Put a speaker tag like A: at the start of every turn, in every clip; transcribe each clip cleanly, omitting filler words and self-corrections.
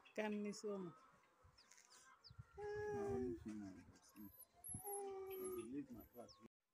A: Can you show me?
B: Only female. I believe my class.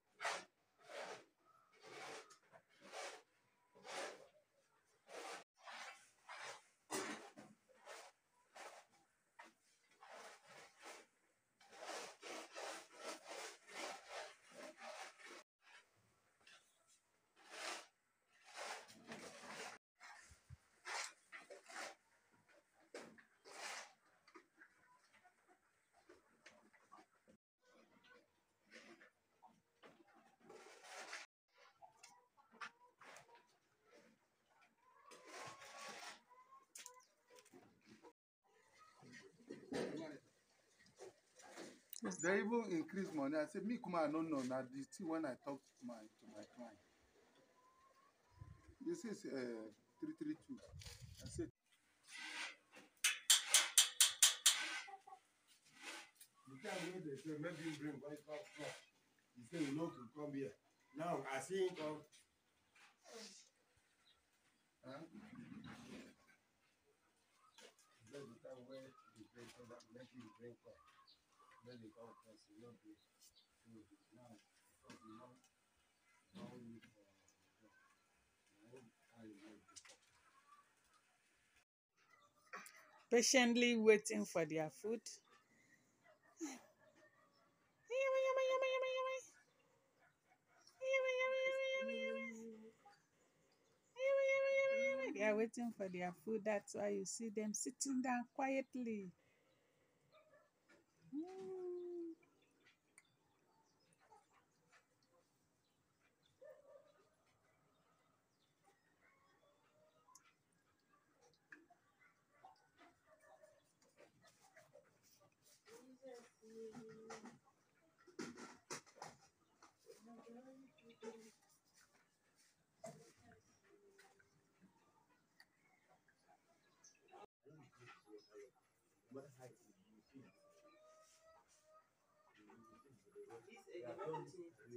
B: They even increase money. I said, me come I don't know. Now the thing when I talk to my client, this is 332. I said, the time when they say maybe you bring white house truck, he said you know to come here. Now I see him come. Huh? That's the time where they bring so that make you bring come. Then they come first, you know this. So now because you know how you for the job. I know this.
A: Patiently waiting for their food. They are waiting for their food. That's why you see them sitting down quietly. Mm.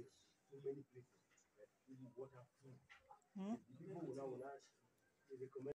A: Hmm?